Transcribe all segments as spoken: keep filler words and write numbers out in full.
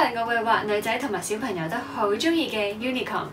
來我會畫女仔同埋小朋友都好中意嘅 unicorn。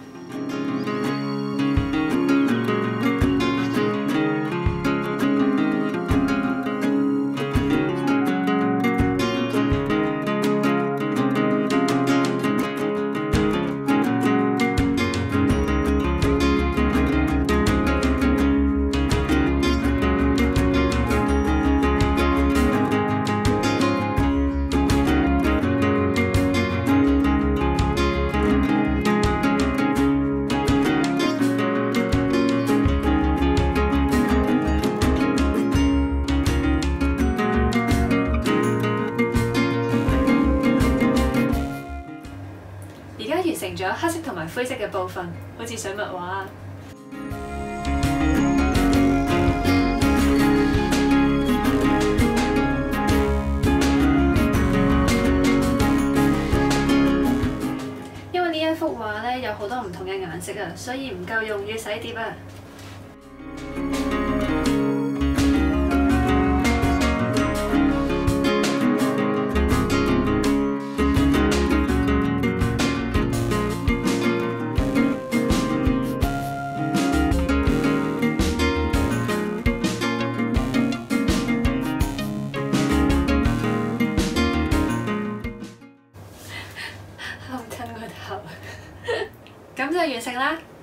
而家完成咗黑色同埋灰色嘅部分，好似水墨畫。因為呢一幅畫咧有好多唔同嘅顏色啊，所以唔夠用要洗碟啊。好吞個頭，咁就完成啦。